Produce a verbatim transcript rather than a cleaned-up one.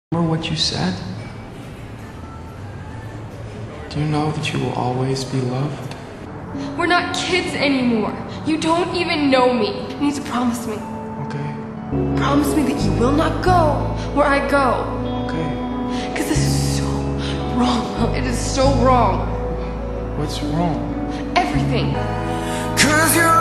Remember what you said? Do you know that you will always be loved? We're not kids anymore. You don't even know me. You need to promise me. Okay. Promise me that you will not go where I go. Okay. Because this is so wrong. It is so wrong. What's wrong? Everything. Cause you're